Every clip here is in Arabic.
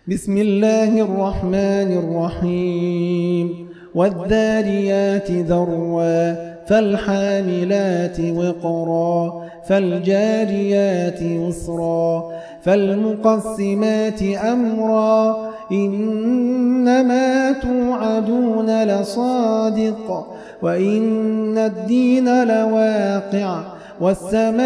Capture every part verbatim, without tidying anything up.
بسم الله الرحمن الرحيم والذاريات ذروا فالحاملات وقرا فالجاريات يسرا فالمقسمات أمرا إنما توعدون لصادق وإن الدين لواقع والسماء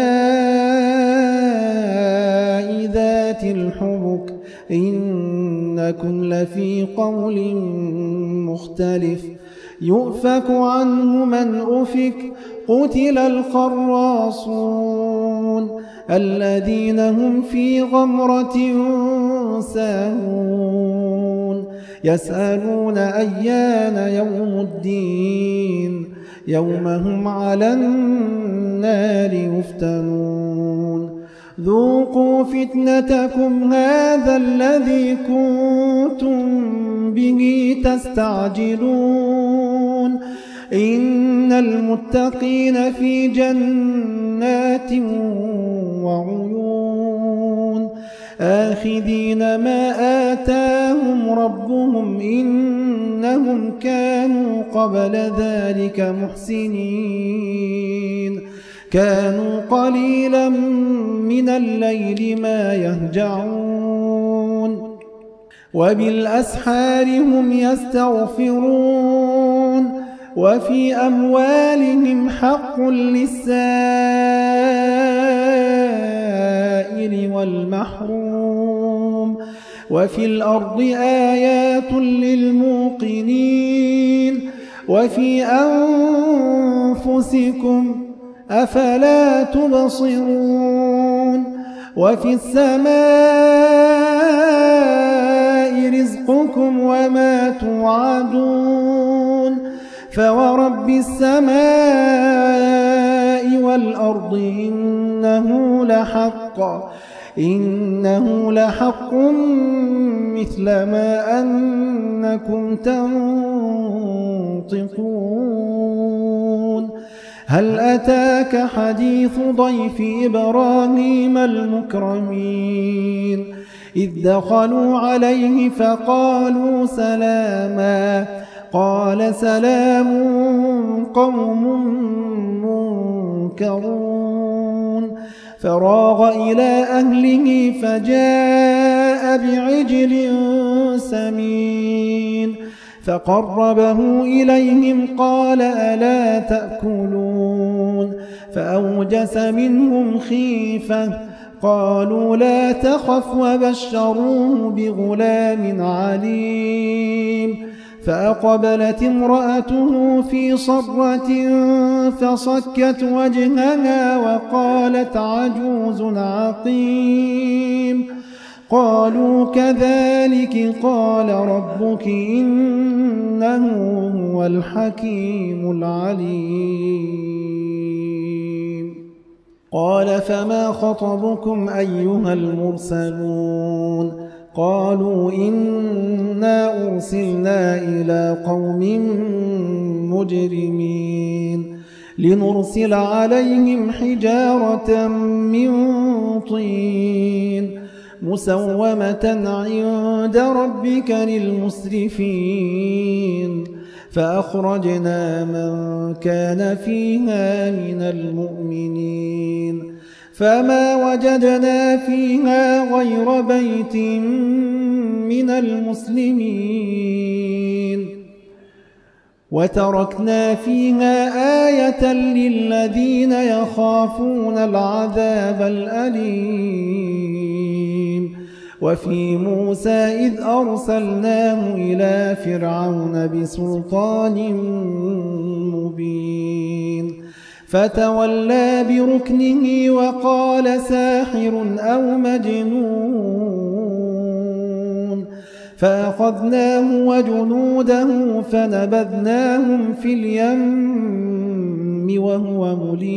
ذات الحبك إنكم لفي قول مختلف يؤفك عنه من أفك قتل الخراصون الذين هم في غمرة ساهون يسألون أيان يوم الدين يوم هم على النار يفتنون ذوقوا فتنتكم هذا الذي كنتم به تستعجلون إن المتقين في جنات وعيون آخذين ما آتاهم ربهم إنهم كانوا قبل ذلك محسنين كانوا قليلا من الليل ما يهجعون وبالأسحار هم يستغفرون وفي أموالهم حق للسائل والمحروم وفي الأرض آيات للموقنين وفي أنفسكم أفلا تبصرون وفي السماء رزقكم وما توعدون فورب السماء والأرض إنه لحق إنه لحق مثل ما أنكم تنطقون هل أتاك حديث ضيف إبراهيم المكرمين إذ دخلوا عليه فقالوا سلاما قال سلام قوم منكرون فراغ إلى أهله فجاء بعجل سمين فقربه إليهم قال ألا تأكلون فأوجس منهم خيفة قالوا لا تخف وبشروه بغلام عليم فأقبلت امرأته في صرة فصكت وجهها وقالت عجوز عقيم قالوا كذلك قال ربك إنه هو الحكيم العليم قال فما خطبكم أيها المرسلون قالوا إنا أرسلنا إلى قوم مجرمين لنرسل عليهم حجارة من طين مسومة عند ربك للمسرفين فأخرجنا من كان فيها من المؤمنين فما وجدنا فيها غير بيت من المسلمين وتركنا فيها آية للذين يخافون العذاب الأليم وفي موسى إذ أرسلناه إلى فرعون بسلطان مبين فتولى بركنه وقال ساحر أو مجنون فأخذناه وجنوده فنبذناهم في اليم وهو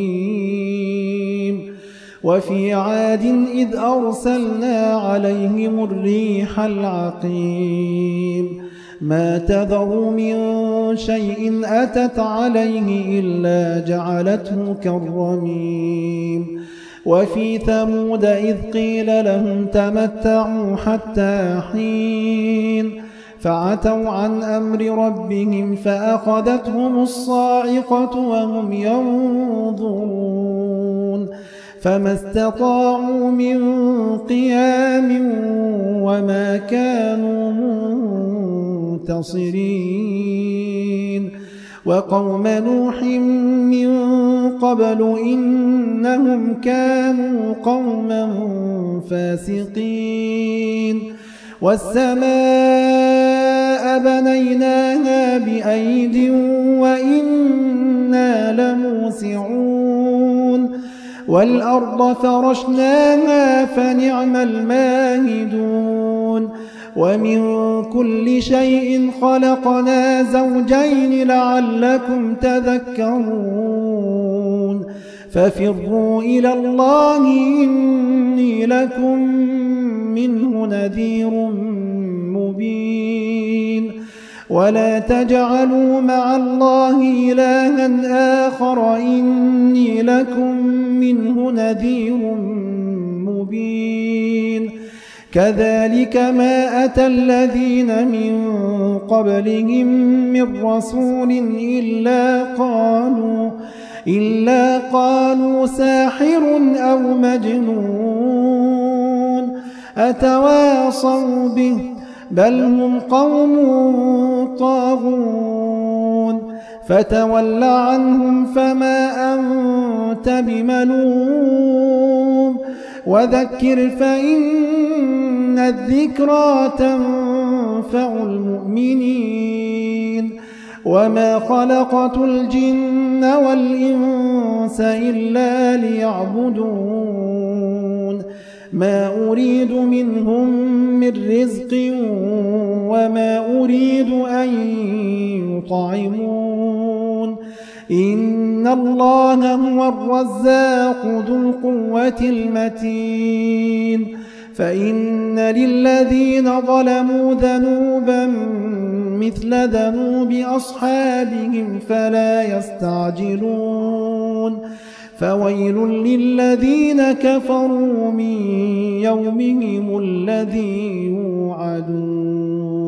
مليم وفي عاد إذ أرسلنا عليهم الريح العقيم ما تذر من شيء أتت عليه إلا جعلته كالرميم وفي ثمود إذ قيل لهم تمتعوا حتى حين فعتوا عن أمر ربهم فأخذتهم الصاعقة وهم ينظرون فما استطاعوا من قيام وما كانوا منتصرين وقوم نوح من قبل إنهم كانوا قوما فاسقين والسماء بنيناها بأيد وإنا لموسعون والأرض فرشناها فنعم الماهدون ومن كل شيء خلقنا زوجين لعلكم تذكرون ففروا إلى الله إني لكم منه نذير مبين ولا تجعلوا مع الله إلها آخر إني لكم منه نذير مبين كذلك ما أتى الذين من قبلهم من رسول إلا قالوا إلا قالوا ساحر أو مجنون أتواصوا به بل هم قوم طاغون فتول عنهم فما أنت بملوم وذكر فإن الذكرى تنفع المؤمنين وما خلقت الجن والإنس إلا ليعبدون ما أريد منهم من رزق وما أريد أن يطعمون إن الله هو الرزاق ذو القوة المتين فإن للذين ظلموا ذنوبا مثل ذنوب أصحابهم فلا يستعجلون فويل للذين كفروا من يومهم الذي يوعدون.